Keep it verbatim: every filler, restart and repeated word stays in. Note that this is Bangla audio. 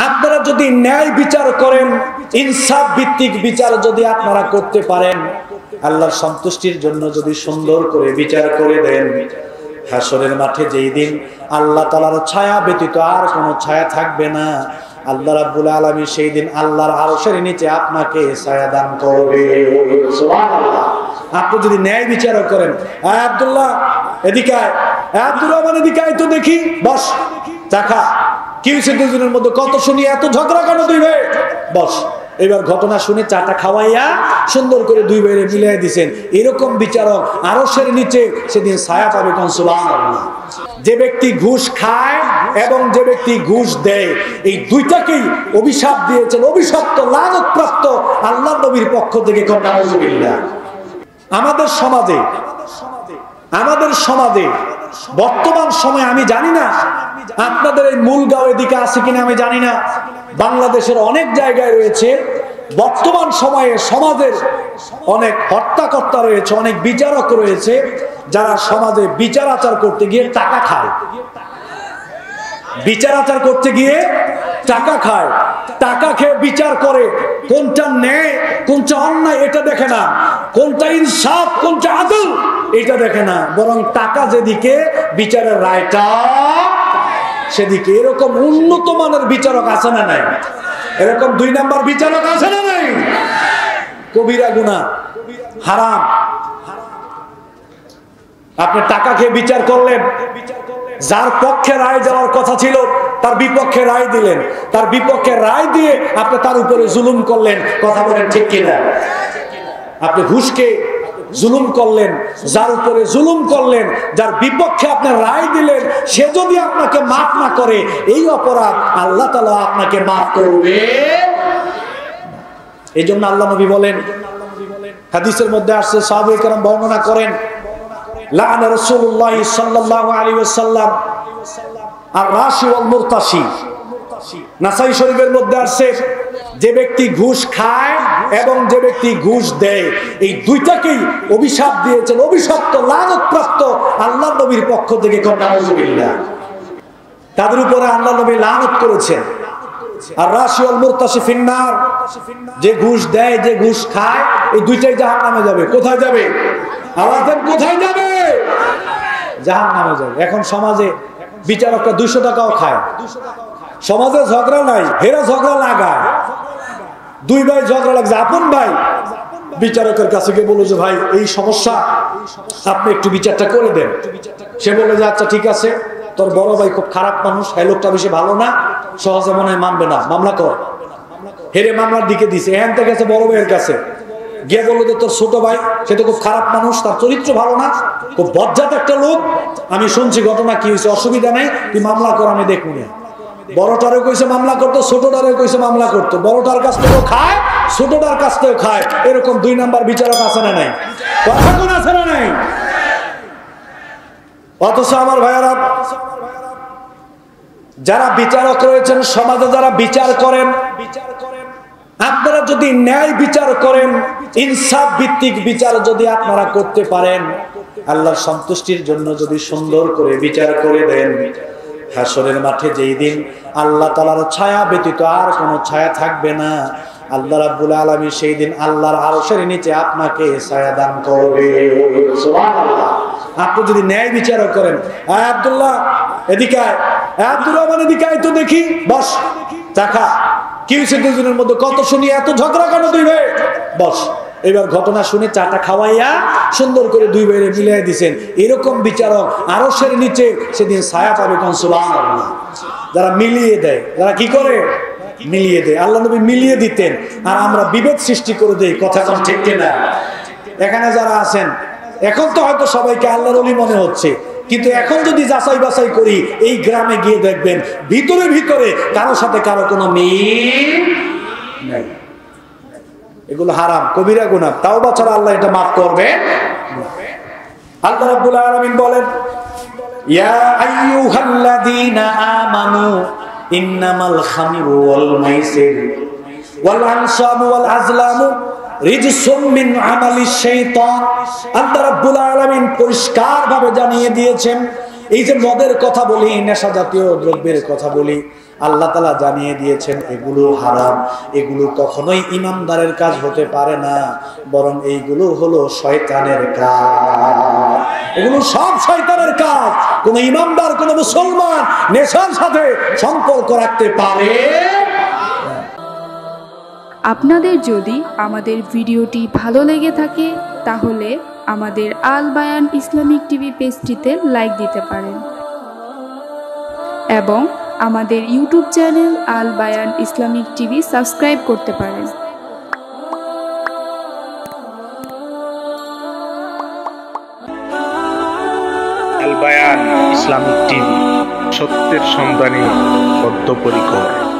আপনারা যদি ন্যায় বিচার করেন, ইনসাফ ভিত্তিক বিচার যদি আপনারা করতে পারেন, আল্লাহর সন্তুষ্টির জন্য যদি সুন্দর করে বিচার করে দেন, হাসরের মাঠে যেই দিন আল্লাহ তাআলার ছায়া ব্যতীত আর কোনো ছায়া থাকবে না, আল্লাহ রাব্বুল আলামিন সেই দিন আল্লাহর আরশের নিচে আপনাকে ছায়া দান করবে। সুবহানাল্লাহ। আপনি যদি ন্যায় বিচার করেন, আয় আব্দুল্লাহ এদিকে আয়, আয় আব্দুর রহমান এদিকে আয় তো দেখি, বস চাখা, কি হয়েছে দুজনের মধ্যে, কত শুনি এত ঝগড়া কেন দুই ভাই, বস। এবার ঘটনা শুনে চাটা খাওয়াইয়া সুন্দর করে দুই ভাইরে মিলিয়ে দিয়েছেন। এরকম বিচারক আরশের নিচে সেদিন ছায়া পাবে। কোন সুবহানাল্লাহ। যে ব্যক্তি ঘুষ খায় এবং যে ব্যক্তি ঘুষ দেয়, এই দুইটাকেই অভিশাপ দিয়েছেন, অভিশপ্ত লানতপ্রাপ্ত আল্লাহর নবীর পক্ষ থেকে। কোন নাউজুবিল্লাহ। আমাদের সমাজে আমাদের সমাজে বর্তমান সময়ে, আমি জানি না আপনাদের এই মূলগাঁও এদিকে আছে কিনা আমি জানি না, বাংলাদেশের অনেক জায়গায় রয়েছে, বর্তমান সময়ে সমাজের অনেক হত্যাকর্তা রয়েছে, অনেক বিচারক রয়েছে, যারা সমাজে বিচার আচার করতে গিয়ে টাকা খায়। বিচার আচার করতে গিয়ে টাকা খায়, টাকা খেয়ে বিচার করে, কোনটা ন্যায় কোনটা অন্যায় এটা দেখে না, কোনটা ইনসাফ কোনটা আদল এটা দেখে না, বরং টাকা যেদিকে বিচারের রায়টা সেদিকে। এরকম উন্নত মানের বিচারক আছে না নাই? এরকম দুই নাম্বার বিচারক আছে না নাই? কবিরা গুনাহ, হারাম। আপনি টাকা খেয়ে বিচার করলেন, যার পক্ষে রায় যাওয়ার কথা ছিল তার বিপক্ষে রায় দিলেন, তার বিপক্ষে রায় দিয়ে আপনি তার উপরে জুলুম করলেন। কথা বলেন ঠিক কিনা? আপনি ঘুষকে জুলুম করলেন, যার উপরে জুলুম করলেন, যার বিপক্ষে আপনি রায় দিলেন, সে যদি আপনাকে মাফ না করে, এই অপরাধ আল্লাহ তাআলা আপনাকে মাফ করবে। এই জন্য আল্লাহ নবী বলেন, হাদিসের মধ্যে আসছে, সাহাবায়ে কেরাম বর্ণনা করেন, লাআনা রাসূলুল্লাহ সাল্লাল্লাহু আলাইহি ওয়াসাল্লাম আর রাশি ওয়াল মুরতাশি। নাসাই শরীফের মধ্যে আসছে, যে ব্যক্তি ঘুষ খায় এবং যে ব্যক্তি ঘুষ দেয়, এই দুইটাকেই অভিশাপ দিয়েছেন, অভিশপ্ত লানতপ্রাপ্ত আল্লাহর নবীর পক্ষ থেকে। কোন নাউজুবিল্লাহ। তাদের উপরে আল্লাহ নবী লানত করেছেন। আর রাশি ওয়াল মুরতাশি ফিন্নার, যে ঘুষ দেয় যে ঘুষ খায়, এই দুইটাই জাহান্নামে যাবে। কোথায় যাবে? আওয়াজ দেন, কোথায় যাবে? জাহান্নামে যাবে। এখন সমাজে বিচারকরা দুইশো টাকাও খায়, সমাজে ঝগড়া নাই, হেরা ঝগড়া লাগায়। দুই ভাই ঝগড়া লাগছে, আপন ভাই বিচারকের কাছে গিয়ে বলল যে ভাই এই সমস্যা, আপনি একটু বিচারটা করে দেন। সে বলে যে আচ্ছা ঠিক আছে, তোর বড় ভাই খুব খারাপ মানুষ, এই লোকটা বেশি ভালো না, সহজে মনে হয় মানবে না, মামলা কর। হেরে মামলার দিকে দিছে, এখান থেকে গেছে বড় ভাইয়ের কাছে, গিয়ে বললো যে তোর ছোট ভাই সে তো খুব খারাপ মানুষ, তার চরিত্র ভালো না, খুব বজ্জাত একটা লোক, আমি শুনছি ঘটনা কি হয়েছে, অসুবিধা নাই, তুই মামলা কর, আমি দেখবো না। বড়টারও কইছে মামলা করতো, ছোটটারও কইছে মামলা করতো, বড়টার কাছ থেকেও খায়, ছোটটার কাছ থেকেও খায়। এরকম দুই নাম্বার বিচারক আছে না নাই? কথা কোন আছে না নাই? অথচ আমার ভাইয়ারা, যারা বিচারক রয়েছেন সমাজে, যারা বিচার করেন, আপনারা যদি ন্যায় বিচার করেন, ইনসাফ ভিত্তিক বিচার যদি আপনারা করতে পারেন, আল্লাহর সন্তুষ্টির জন্য যদি সুন্দর করে বিচার করে দেন, হাসরের মাঠে যেই দিন আল্লাহ তাআলার ছায়া ব্যতীত আর কোনো ছায়া থাকবে না, আল্লাহ রাব্বুল আলামিন সেই দিন আল্লাহর আরশের নিচে আপনাকে ছায়া দান করবে। সুবহানাল্লাহ। আপনি যদি ন্যায় বিচার করেন, আয় আব্দুল্লাহ এদিকে আয়, আয় আব্দুর রহমান এদিকে আয় তো দেখি, বস চাখা, কি হয়েছে দুজনের মধ্যে, কত শুনি এত ঝগড়া কেন দুই ভাই, বস। এবার ঘটনা শুনে চাটা খাওয়াইয়া সুন্দর করে দুই ভাইরে মিলিয়ে দিয়েছেন। এরকম বিচারক আরশের নিচে সেদিন ছায়া পাবে। কোন সুবহানাল্লাহ। যারা মিলিয়ে দেয়, যারা কি করে মিলিয়ে দেয়, আল্লাহ নবী মিলিয়ে দিতেন, আর আমরা বিভেদ সৃষ্টি করে দেই। কথা কোন ঠিক কিনা? এখানে যারা আছেন, এখন তো হয়তো সবাইকে আল্লাহর ওলি মনে হচ্ছে, কিন্তু এখন যদি যাচাই বাছাই করি, এই গ্রামে গিয়ে দেখবেন ভিতরে ভিতরে কারোর সাথে কারো কোনো মিল নাই। এগুলো হারাম, কবিরা গুনাহ, তাওবা ছাড়া আল্লাহ এটা মাফ করবে। আল্লাহ রাব্বুল আলামিন বলেন, ইয়া আইয়ুহাল্লাযীনা আমানু ইন্নামাল খামরু ওয়াল মাইসির ওয়াল আনসাবু ওয়াল আজলামু রিজসুম মিন আমালিশ শাইতান। আল্লাহ রাব্বুল আলামিন পরিষ্কারভাবে জানিয়ে দিয়েছেন, এই যে মদের কথা বলি, নেশা জাতীয় দ্রব্যের কথা বলি, আল্লাহ তাআলা জানিয়ে দিয়েছেন এগুলো হারাম, এগুলো কখনোই ইমানদারের কাজ হতে পারে না, বরং এইগুলো হলো শয়তানের কাজ। এগুলো সব শয়তানের কাজ। কোন ইমানদার, কোন মুসলমান নেশার সাথে সম্পর্ক রাখতে পারে। আপনাদের যদি আমাদের ভিডিওটি ভালো লেগে থাকে তাহলে আমাদের আল বায়ান ইসলামিক টিভি পেজটিতে লাইক দিতে পারেন এবং আমাদের YouTube channel Al Bayan Islamic TV subscribe করতে পারেন। আল বায়ান ইসলামিক টিভি, সত্যের সন্ধানে বদ্ধপরিকর।